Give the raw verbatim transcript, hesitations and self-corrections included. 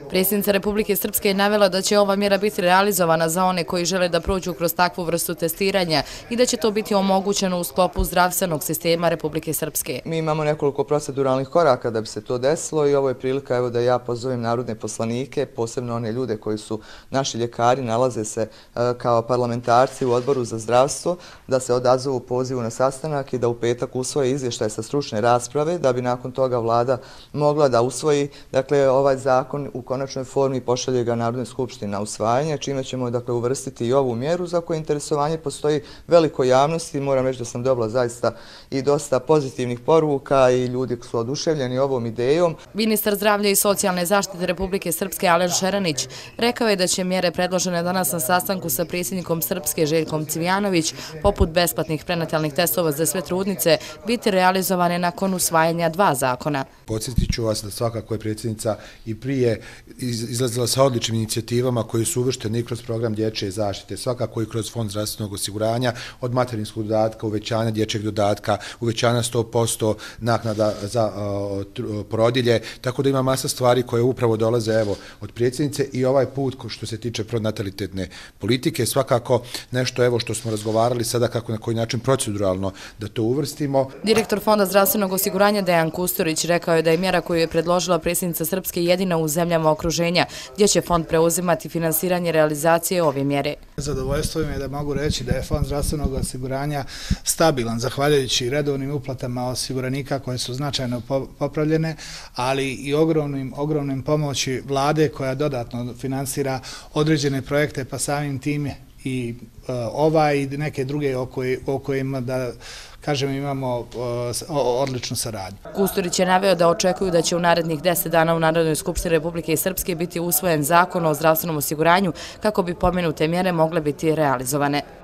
Predsjednica Republike Srpske je navela da će ova mjera biti realizovana za one koji žele da prođu kroz takvu vrstu testiranja i da će to biti omogućeno u sklopu zdravstvenog sistema Republike Srpske. Mi imamo nekoliko proceduralnih koraka da bi se to desilo i ovo je prilika evo da ja pozovem narodne poslanike, posebno one ljude koji su naši ljekari, nalaze se kao parlamentarci u odboru za zdravstvo, da se odazovu pozivu na sastanak i da u petak usvoje izvještaj sa stručne rasprave, da bi nakon toga vlada mogla da usvoji dakle ovaj zakon u konačnoj formi i pošalje ga Narodnoj skupštini na usvajanje, čime ćemo dakle uvrstiti i ovu mjeru za koju interesovanje postoji velikoj javnosti. Moram reći da sam dobila zaista i dosta pozitivnih poruka i ljudi su oduševljeni ovom idejom. Ministar zdravlja i socijalne zaštite Republike Srpske Alen Šeranić rekao je da će mjere predložene danas na sastanku sa predsjednikom Srpske Željkom Cvijanović, poput besplatnih prenatalnih testova za sve trudnice, biti realizovane nakon usvajanja dva zakona. Podsjetit ću vas da svakako je predsjednica i prije izlazila sa odličnim inicijativama koji su uvršteni i kroz program dječje zaštite, svakako i kroz fond zdravstvenog osiguranja, od materinskog dodatka, uvećanja dječjeg dodatka, uvećanja sto posto naknada za uh, porodilje, tako da ima masa stvari koje upravo dolaze evo od predsjednice i ovaj put što se tiče pronatalitetne politike, svakako nešto evo što smo razgovarali sada kako na koji način proceduralno da to uvrstimo. Direktor Fonda zdravstvenog osiguranja Dejan Kusturić rekao je da je mjera koju je predložila predsjednica Srpske jedina u zemljama okruženja gdje će fond preuzimati finansiranje realizacije ove mjere. Zadovoljstvo mi je da mogu reći da je Fond zdravstvenog osiguranja stabilan, zahvaljujući redovnim uplatama osiguranika koje su značajno popravljene, ali i ogromnim, ogromnim pomoći vlade koja dodatno finansira određene projekte, pa samim tim i uh, ovaj i neke druge o, koj, o kojima da kažem imamo uh, odličnu saradnju. Kusturić je naveo da očekuju da će u narednih deset dana u Narodnoj skupštini Republike Srpske biti usvojen zakon o zdravstvenom osiguranju kako bi pomenute mjere mogle biti realizovane.